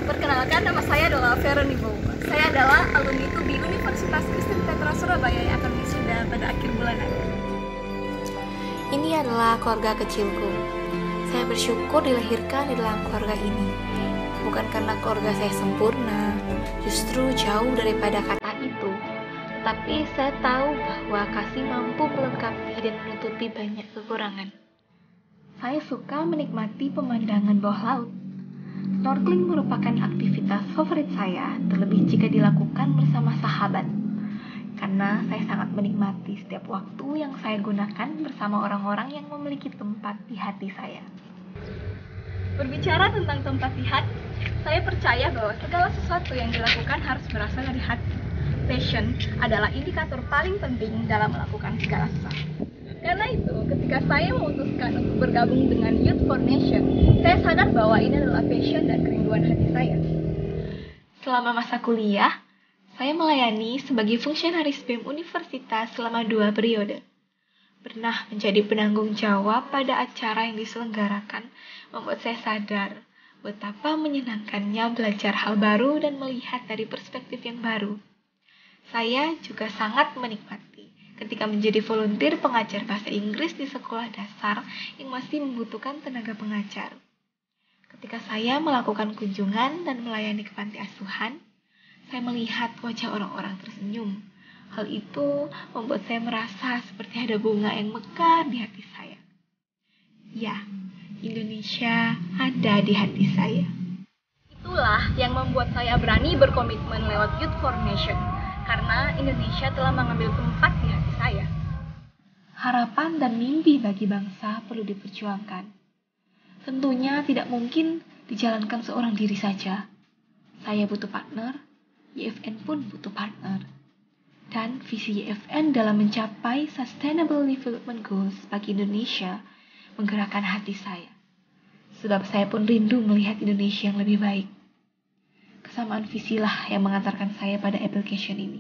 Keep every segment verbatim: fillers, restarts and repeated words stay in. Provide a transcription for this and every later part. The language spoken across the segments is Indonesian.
Perkenalkan, nama saya adalah Vera Nibo. Saya adalah alumni di Universitas Kristen Petra Surabaya yang akan wisuda pada akhir bulan nanti. Ini adalah keluarga kecilku. Saya bersyukur dilahirkan di dalam keluarga ini. Bukan karena keluarga saya sempurna, justru jauh daripada kata itu. Tetapi saya tahu bahwa kasih mampu melengkapi dan menutupi banyak kekurangan. Saya suka menikmati pemandangan bawah laut. Snorkeling merupakan aktivitas favorit saya, terlebih jika dilakukan bersama sahabat. Karena saya sangat menikmati setiap waktu yang saya gunakan bersama orang-orang yang memiliki tempat di hati saya. Berbicara tentang tempat di hati, saya percaya bahwa segala sesuatu yang dilakukan harus berasal dari hati. Passion adalah indikator paling penting dalam melakukan segala sesuatu. Karena itu, ketika saya memutuskan untuk bergabung dengan Youth for Nation, saya sadar bahwa ini adalah passion dan kerinduan hati saya. Selama masa kuliah, saya melayani sebagai fungsionaris B E M Universitas selama dua periode. Pernah menjadi penanggung jawab pada acara yang diselenggarakan, membuat saya sadar betapa menyenangkannya belajar hal baru dan melihat dari perspektif yang baru. Saya juga sangat menikmati ketika menjadi volunteer pengajar bahasa Inggris di sekolah dasar yang masih membutuhkan tenaga pengajar. Ketika saya melakukan kunjungan dan melayani ke panti asuhan, saya melihat wajah orang-orang tersenyum. Hal itu membuat saya merasa seperti ada bunga yang mekar di hati saya. Ya, Indonesia ada di hati saya. Itulah yang membuat saya berani berkomitmen lewat Youth for Nation, karena Indonesia telah mengambil tempat di hati saya. Harapan dan mimpi bagi bangsa perlu diperjuangkan. Tentunya tidak mungkin dijalankan seorang diri saja. Saya butuh partner, Y F N pun butuh partner. Dan visi Y F N dalam mencapai Sustainable Development Goals bagi Indonesia menggerakkan hati saya. Sebab saya pun rindu melihat Indonesia yang lebih baik. Kesamaan visilah yang mengantarkan saya pada application ini.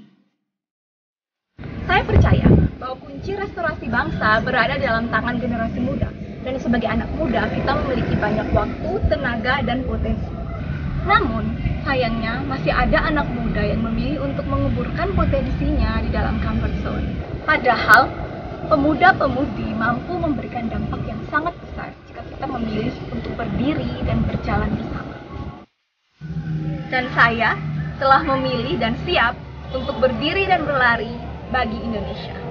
Saya percaya bahwa kunci restorasi bangsa berada dalam tangan generasi muda. Dan sebagai anak muda, kita memiliki banyak waktu, tenaga, dan potensi. Namun, sayangnya masih ada anak muda yang memilih untuk menguburkan potensinya di dalam comfort zone. Padahal, pemuda-pemudi mampu memberikan dampak yang sangat besar jika kita memilih untuk berdiri dan berjalan bersama. Dan saya telah memilih dan siap untuk berdiri dan berlari bagi Indonesia.